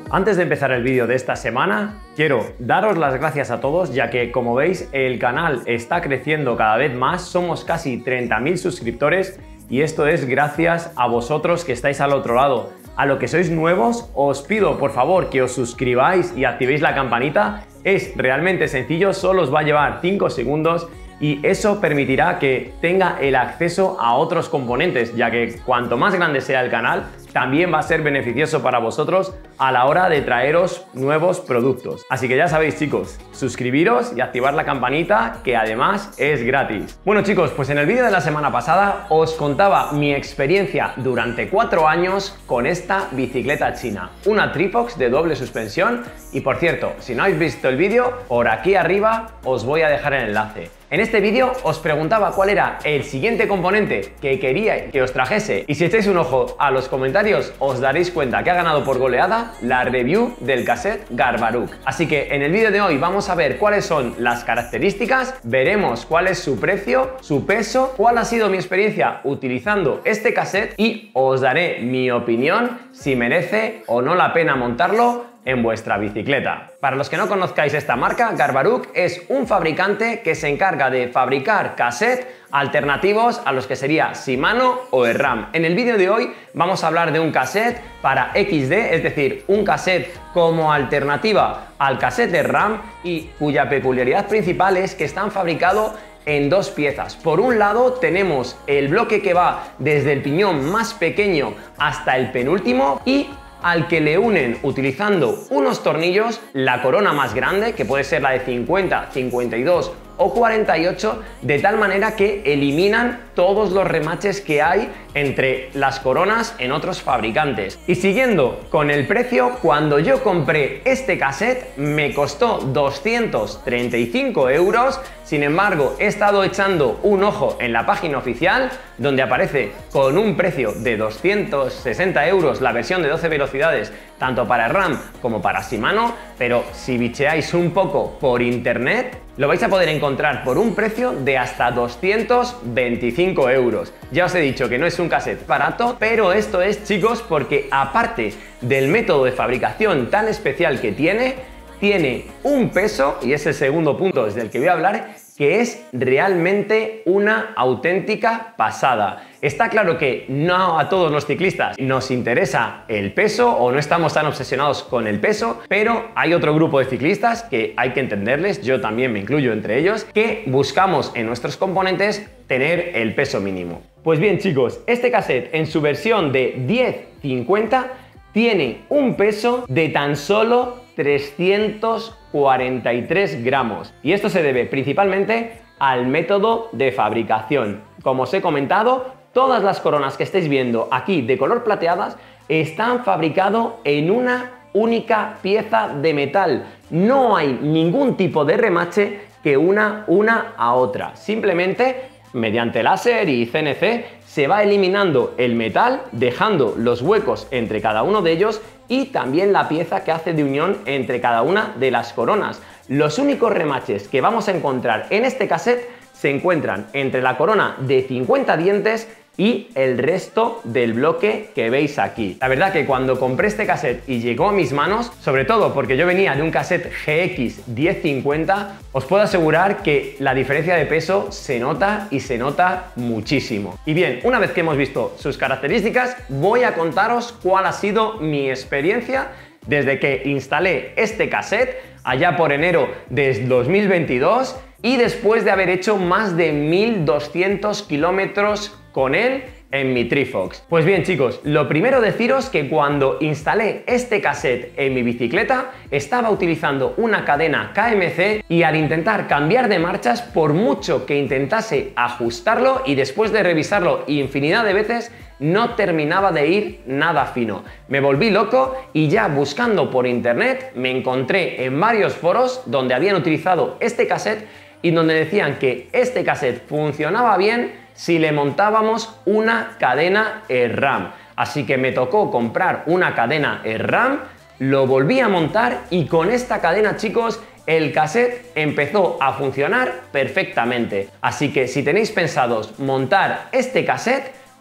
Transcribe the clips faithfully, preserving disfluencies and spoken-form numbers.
Antes de empezar el vídeo de esta semana, quiero daros las gracias a todos, ya que como veis el canal está creciendo cada vez más, somos casi treinta mil suscriptores y esto es gracias a vosotros que estáis al otro lado. A los que sois nuevos, os pido por favor que os suscribáis y activéis la campanita. Es realmente sencillo, solo os va a llevar cinco segundos y eso permitirá que tenga el acceso a otros componentes, ya que cuanto más grande sea el canal, también va a ser beneficioso para vosotros a la hora de traeros nuevos productos. Así que ya sabéis, chicos, suscribiros y activar la campanita, que además es gratis. Bueno, chicos, pues en el vídeo de la semana pasada os contaba mi experiencia durante cuatro años con esta bicicleta china, una Trifox de doble suspensión. Y por cierto, si no habéis visto el vídeo, por aquí arriba os voy a dejar el enlace. En este vídeo os preguntaba cuál era el siguiente componente que quería que os trajese, y si echáis un ojo a los comentarios os daréis cuenta que ha ganado por goleada la review del cassette Garbaruk. Así que en el vídeo de hoy vamos a ver cuáles son las características, veremos cuál es su precio, su peso, cuál ha sido mi experiencia utilizando este cassette y os daré mi opinión si merece o no la pena montarlo en vuestra bicicleta. Para los que no conozcáis esta marca, Garbaruk es un fabricante que se encarga de fabricar cassettes alternativos a los que sería Shimano o SRAM. En el vídeo de hoy vamos a hablar de un cassette para equis de, es decir, un cassette como alternativa al cassette de SRAM y cuya peculiaridad principal es que están fabricados en dos piezas. Por un lado tenemos el bloque que va desde el piñón más pequeño hasta el penúltimo y al que le unen utilizando unos tornillos la corona más grande, que puede ser la de cincuenta, cincuenta y dos o cuarenta y ocho, de tal manera que eliminan todos los remaches que hay entre las coronas en otros fabricantes. Y siguiendo con el precio, cuando yo compré este cassette me costó doscientos treinta y cinco euros. Sin embargo, he estado echando un ojo en la página oficial donde aparece con un precio de doscientos sesenta euros la versión de doce velocidades tanto para SRAM como para Shimano, pero si bicheáis un poco por internet lo vais a poder encontrar por un precio de hasta doscientos veinticinco euros. Ya os he dicho que no es un cassette barato, pero esto es, chicos, porque aparte del método de fabricación tan especial que tiene, tiene un peso, y es el segundo punto desde el que voy a hablar, que es realmente una auténtica pasada. Está claro que no a todos los ciclistas nos interesa el peso o no estamos tan obsesionados con el peso, pero hay otro grupo de ciclistas que hay que entenderles, yo también me incluyo entre ellos, que buscamos en nuestros componentes tener el peso mínimo. Pues bien, chicos, este cassette en su versión de diez cincuenta tiene un peso de tan solo trescientos cuarenta y tres gramos y esto se debe principalmente al método de fabricación. Como os he comentado, todas las coronas que estáis viendo aquí de color plateadas están fabricadas en una única pieza de metal. No hay ningún tipo de remache que una una a otra. Simplemente mediante láser y ce ene ce se va eliminando el metal, dejando los huecos entre cada uno de ellos y también la pieza que hace de unión entre cada una de las coronas. Los únicos remaches que vamos a encontrar en este cassette se encuentran entre la corona de cincuenta dientes y el resto del bloque que veis aquí. La verdad que cuando compré este cassette y llegó a mis manos, sobre todo porque yo venía de un cassette ge equis diez cincuenta, os puedo asegurar que la diferencia de peso se nota y se nota muchísimo. Y bien, una vez que hemos visto sus características, voy a contaros cuál ha sido mi experiencia desde que instalé este cassette allá por enero de dos mil veintidós y después de haber hecho más de mil doscientos kilómetros con él en mi Trifox. Pues bien, chicos, lo primero deciros que cuando instalé este cassette en mi bicicleta estaba utilizando una cadena ka eme ce y al intentar cambiar de marchas, por mucho que intentase ajustarlo y después de revisarlo infinidad de veces, no terminaba de ir nada fino. Me volví loco y ya buscando por internet me encontré en varios foros donde habían utilizado este cassette y donde decían que este cassette funcionaba bien si le montábamos una cadena SRAM. Así que me tocó comprar una cadena SRAM, lo volví a montar y con esta cadena, chicos, el cassette empezó a funcionar perfectamente. Así que si tenéis pensados montar este cassette,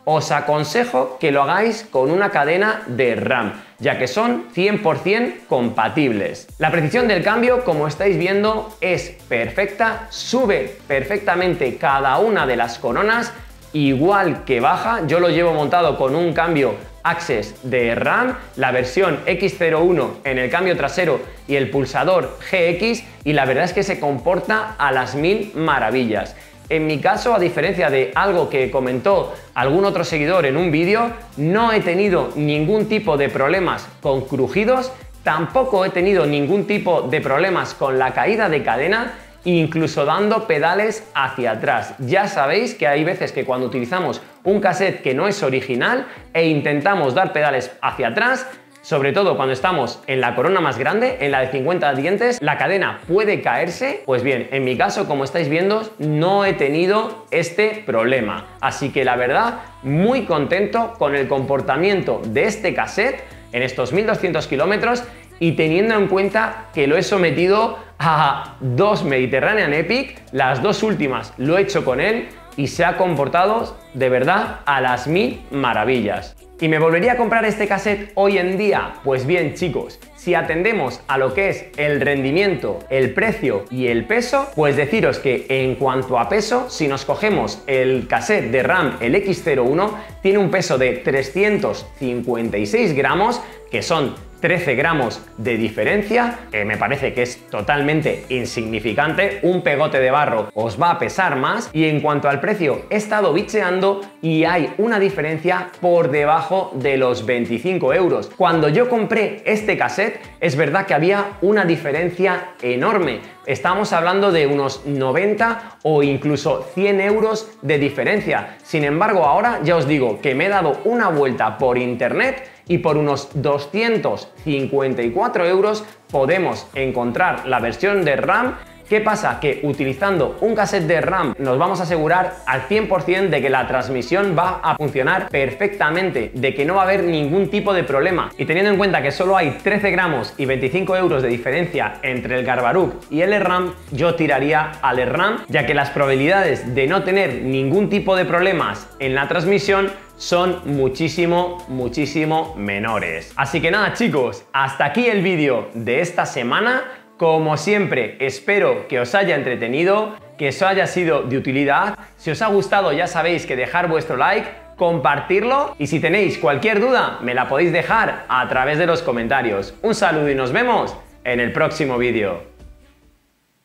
os aconsejo que lo hagáis con una cadena de RAM, ya que son cien por cien compatibles. La precisión del cambio, como estáis viendo, es perfecta, sube perfectamente cada una de las coronas, igual que baja. Yo lo llevo montado con un cambio Access de RAM, la versión equis cero uno en el cambio trasero y el pulsador G X, y la verdad es que se comporta a las mil maravillas. En mi caso, a diferencia de algo que comentó algún otro seguidor en un vídeo, no he tenido ningún tipo de problemas con crujidos, tampoco he tenido ningún tipo de problemas con la caída de cadena, incluso dando pedales hacia atrás. Ya sabéis que hay veces que cuando utilizamos un cassette que no es original e intentamos dar pedales hacia atrás, sobre todo cuando estamos en la corona más grande, en la de cincuenta dientes, la cadena puede caerse. Pues bien, en mi caso, como estáis viendo, no he tenido este problema. Así que la verdad, muy contento con el comportamiento de este cassette en estos mil doscientos kilómetros, y teniendo en cuenta que lo he sometido a dos Mediterranean Epic, las dos últimas lo he hecho con él y se ha comportado de verdad a las mil maravillas. ¿Y me volvería a comprar este cassette hoy en día? Pues bien, chicos, si atendemos a lo que es el rendimiento, el precio y el peso, pues deciros que en cuanto a peso, si nos cogemos el cassette de RAM, el equis cero uno, tiene un peso de trescientos cincuenta y seis gramos, que son trece gramos de diferencia, que me parece que es totalmente insignificante. Un pegote de barro os va a pesar más. Y en cuanto al precio, he estado bicheando y hay una diferencia por debajo de los veinticinco euros. Cuando yo compré este cassette, es verdad que había una diferencia enorme. Estamos hablando de unos noventa o incluso cien euros de diferencia. Sin embargo, ahora ya os digo que me he dado una vuelta por internet y por unos doscientos cincuenta y cuatro euros podemos encontrar la versión de RAM. ¿Qué pasa? Que utilizando un cassette de RAM nos vamos a asegurar al cien por cien de que la transmisión va a funcionar perfectamente, de que no va a haber ningún tipo de problema. Y teniendo en cuenta que solo hay trece gramos y veinticinco euros de diferencia entre el Garbaruk y el RAM, yo tiraría al RAM, ya que las probabilidades de no tener ningún tipo de problemas en la transmisión son muchísimo, muchísimo menores. Así que nada, chicos, hasta aquí el vídeo de esta semana. Como siempre, espero que os haya entretenido, que os haya sido de utilidad. Si os ha gustado, ya sabéis que dejar vuestro like, compartirlo, y si tenéis cualquier duda, me la podéis dejar a través de los comentarios. Un saludo y nos vemos en el próximo vídeo.